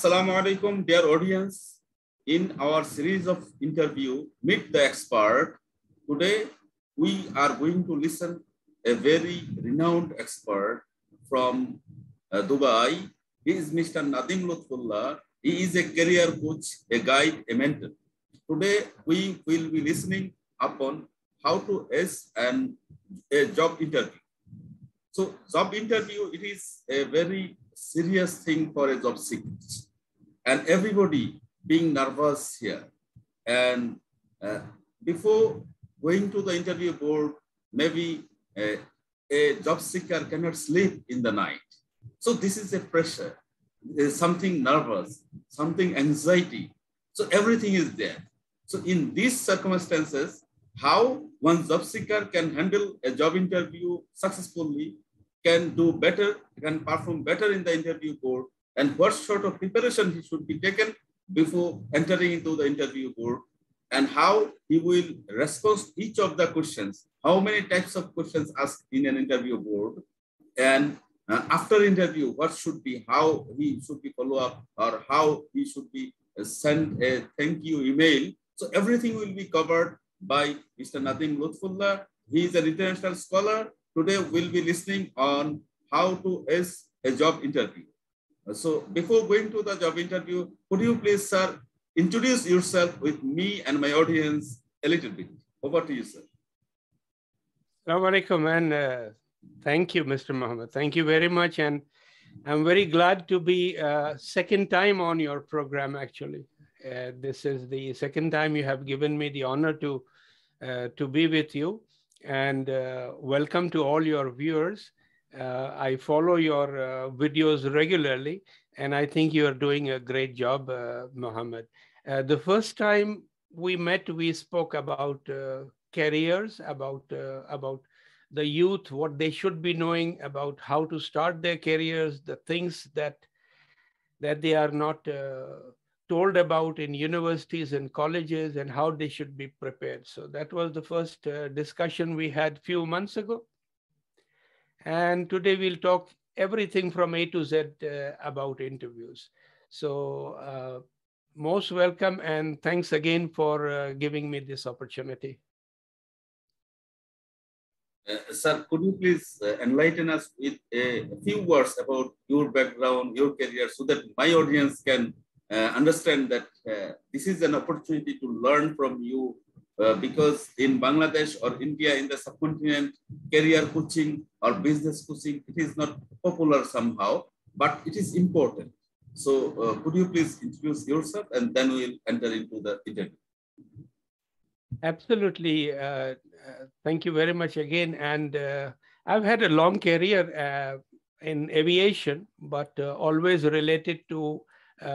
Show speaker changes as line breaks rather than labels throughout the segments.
Assalamu alaikum, dear audience. In our series of interview, Meet the Expert, today we are going to listen a very renowned expert from Dubai. He is Mr. Nadeem Lutfullah. He is a career coach, a guide, a mentor. Today we will be listening upon how to ace a job interview. So job interview, it is a very serious thing for a job seeker. And everybody being nervous here. And before going to the interview board, maybe a job seeker cannot sleep in the night. So this is a pressure. There's something nervous, something anxiety. So everything is there. So in these circumstances, how one job seeker can handle a job interview successfully, can do better, can perform better in the interview board, and what sort of preparation he should be taken before entering into the interview board, and how he will respond to each of the questions, how many types of questions asked in an interview board, and after interview, what should be, how he should be follow up, or how he should be send a thank you email. So everything will be covered by Mr. Nadeem Lutfullah. He is an international scholar. Today we'll be listening on how to ace a job interview. So before going to the job interview, could you please, sir, introduce yourself with me and my audience a little bit? Over to you, sir.
Assalamu alaikum, and thank you, Mr. Muhammad. Thank you very much. And I'm very glad to be second time on your program, actually. This is the second time you have given me the honor to be with you. And welcome to all your viewers. I follow your videos regularly, and I think you are doing a great job, Mohammed. The first time we met, we spoke about careers, about the youth, what they should be knowing about how to start their careers, the things that they are not told about in universities and colleges, and how they should be prepared. So that was the first discussion we had a few months ago. And today we'll talk everything from A to Z about interviews. So most welcome, and thanks again for giving me this opportunity.
Sir, could you please enlighten us with a few words about your background, your career, so that my audience can understand that this is an opportunity to learn from you, because in Bangladesh or India, in the subcontinent, career coaching or business coaching, it is not popular somehow, but it is important. So could you please introduce yourself, and then we'll enter into the interview.
Absolutely. Thank you very much again. And I've had a long career in aviation, but always related to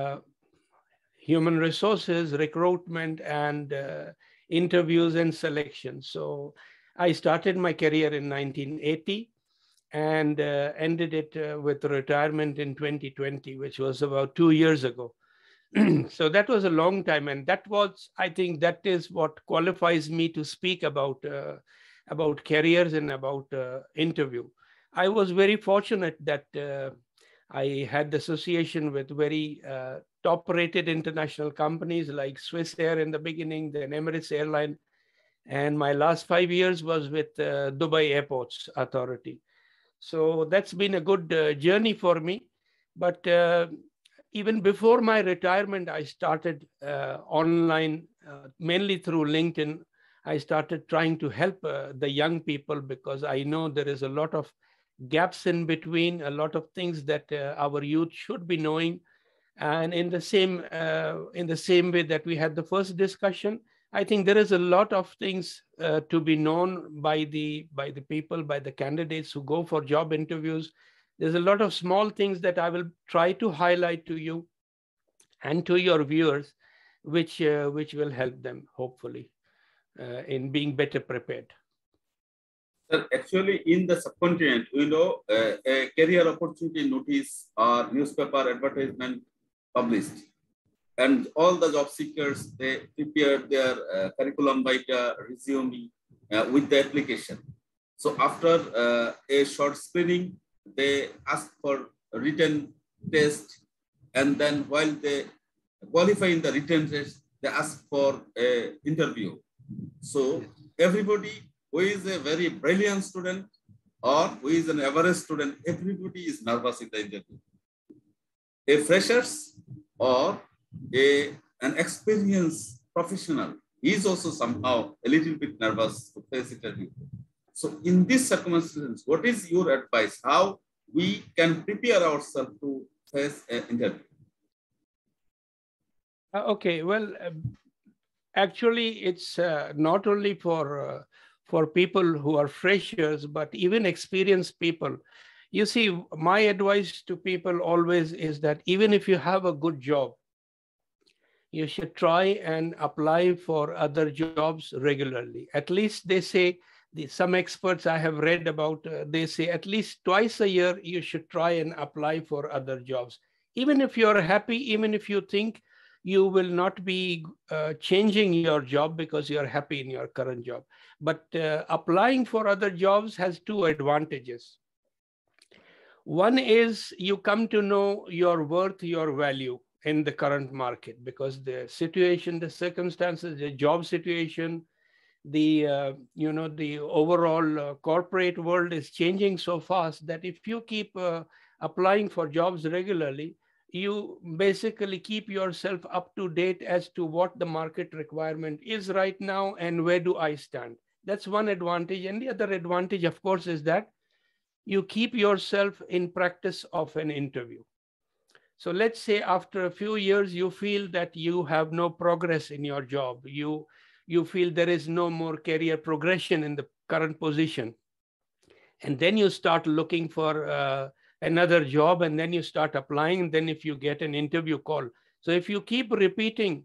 human resources, recruitment, and interviews and selection. So I started my career in 1980 and ended it with retirement in 2020, which was about 2 years ago. So that was a long time, and that was, I think, that is what qualifies me to speak about careers and about interview. I was very fortunate that I had association with very top-rated international companies like Swiss Air in the beginning, then Emirates Airline, and my last 5 years was with Dubai Airports Authority. So that's been a good journey for me. But even before my retirement, I started online, mainly through LinkedIn. I started trying to help the young people, because I know there is a lot of gaps in between, a lot of things that our youth should be knowing. And in the same way that we had the first discussion, I think there is a lot of things to be known by the people, by the candidates who go for job interviews. There's a lot of small things that I will try to highlight to you and to your viewers, which will help them, hopefully, in being better prepared.
Sir, actually, in the subcontinent, we know a career opportunity notice or newspaper advertisement published. And all the job seekers, they prepare their curriculum vitae, resume with the application. So after a short screening, they ask for a written test, And then while they qualify in the written test, they ask for an interview. So everybody who is a very brilliant student or who is an average student, everybody is nervous in the interview. A freshers or an experienced professional is also somehow a little bit nervous to face interview. So in this circumstances, what is your advice? How we can prepare ourselves to face an interview?
Okay, well, actually, it's not only for people who are freshers, but even experienced people. You see, my advice to people always is that even if you have a good job, you should try and apply for other jobs regularly. At least they say, some experts I have read about, they say at least twice a year, you should try and apply for other jobs. Even if you're happy, even if you think you will not be changing your job because you're happy in your current job. But applying for other jobs has two advantages. One is you come to know your worth, your value in the current market, because the situation, the circumstances, the job situation, the the overall corporate world is changing so fast that if you keep applying for jobs regularly, you basically keep yourself up to date as to what the market requirement is right now and where do I stand. That's one advantage. And the other advantage, of course, is that you keep yourself in practice of an interview. So let's say after a few years, you feel that you have no progress in your job. You feel there is no more career progression in the current position. And then you start looking for another job, and then you start applying. And then if you get an interview call. So if you keep repeating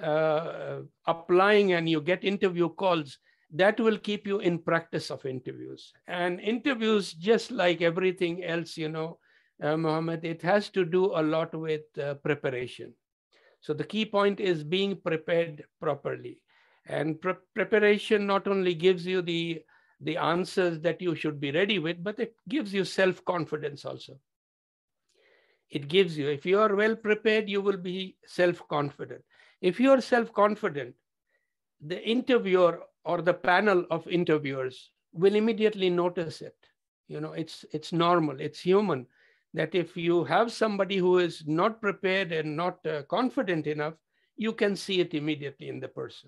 applying and you get interview calls, that will keep you in practice of interviews. And interviews, just like everything else, Mohammed, it has to do a lot with preparation. So the key point is being prepared properly. And preparation not only gives you the answers that you should be ready with, but it gives you self-confidence also. It gives you, if you are well prepared, you will be self-confident. If you are self-confident, the interviewer or the panel of interviewers will immediately notice it. It's normal, it's human that if you have somebody who is not prepared and not confident enough, you can see it immediately in the person.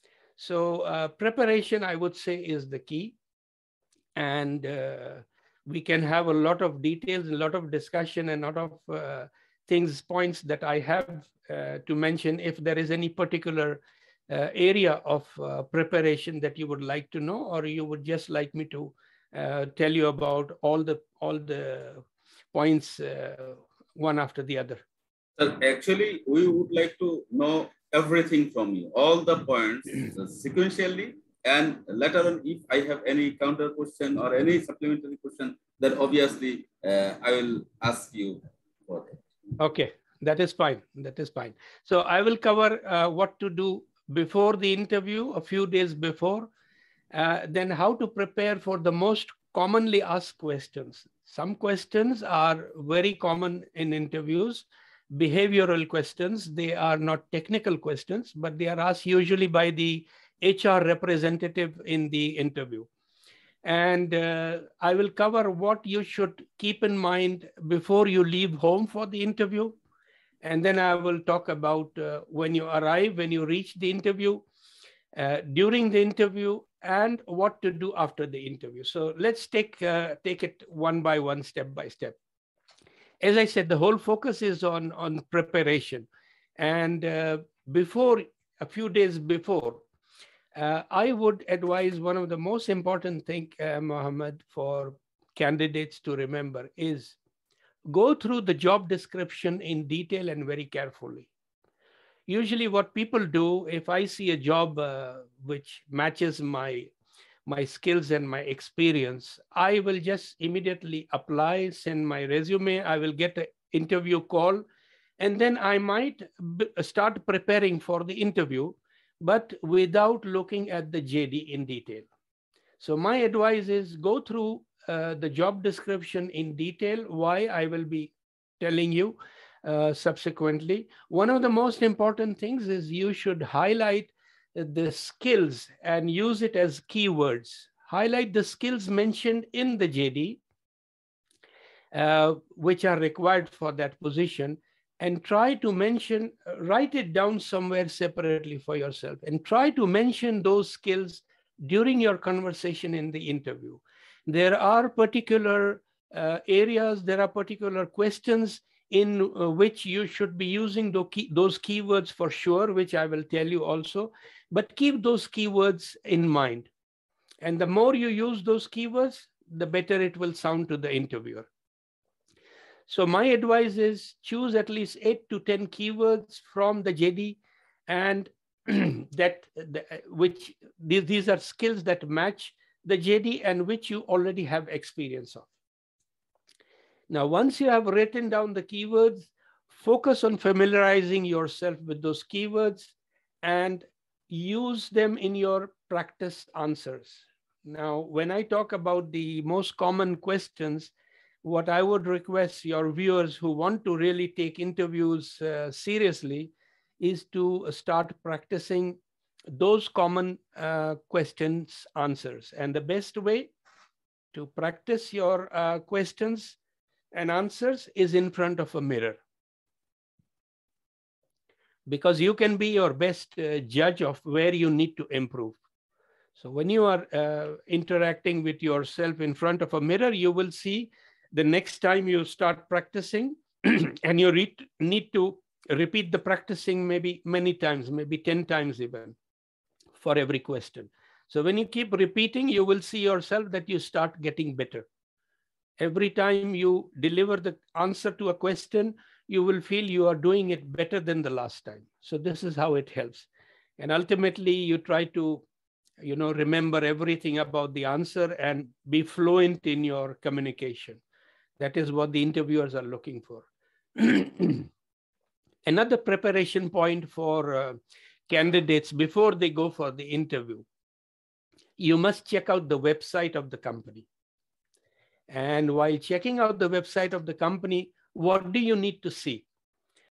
So preparation, I would say, is the key. And we can have a lot of details, a lot of discussion, and a lot of points that I have to mention if there is any particular area of preparation that you would like to know, or you would just like me to tell you about all the points one after the other.
Sir, actually, we would like to know everything from you, all the points sequentially, and later on, if I have any counter question or any supplementary question, then obviously I will ask you for that.
Okay, that is fine. That is fine. So I will cover what to do before the interview, a few days before, then how to prepare for the most commonly asked questions. Some questions are very common in interviews, behavioral questions. They are not technical questions, but they are asked usually by the HR representative in the interview. And I will cover what you should keep in mind before you leave home for the interview. And then I will talk about when you arrive, when you reach the interview, during the interview, and what to do after the interview. So let's take it one by one, step by step. As I said, the whole focus is on preparation. And before, a few days before, I would advise one of the most important things, Mohammed, for candidates to remember is go through the job description in detail and very carefully. Usually what people do, if I see a job which matches my skills and my experience, I will just immediately apply, send my resume, I will get an interview call, and then I might start preparing for the interview, but without looking at the JD in detail. So my advice is go through the job description in detail. Why? I will be telling you. subsequently. One of the most important things is you should highlight the skills and use it as keywords. Highlight the skills mentioned in the JD, which are required for that position, and try to mention, write it down somewhere separately for yourself, and try to mention those skills during your conversation in the interview. There are particular areas, there are particular questions in which you should be using those keywords for sure, which I will tell you also, but keep those keywords in mind. And the more you use those keywords, the better it will sound to the interviewer. So my advice is choose at least 8 to 10 keywords from the JD, and these are skills that match the JD and which you already have experience of. Now, once you have written down the keywords, focus on familiarizing yourself with those keywords and use them in your practice answers. Now, when I talk about the most common questions, what I would request your viewers who want to really take interviews seriously is to start practicing those common questions answers. And the best way to practice your questions and answers is in front of a mirror, because you can be your best judge of where you need to improve. So when you are interacting with yourself in front of a mirror, you will see the next time you start practicing and you need to repeat the practicing maybe many times, maybe 10 times even for every question. So when you keep repeating, you will see yourself that you start getting better. Every time you deliver the answer to a question, you will feel you are doing it better than the last time. So this is how it helps. And ultimately you try to remember everything about the answer and be fluent in your communication. That is what the interviewers are looking for. Another preparation point for candidates before they go for the interview, you must check out the website of the company. And while checking out the website of the company, what do you need to see?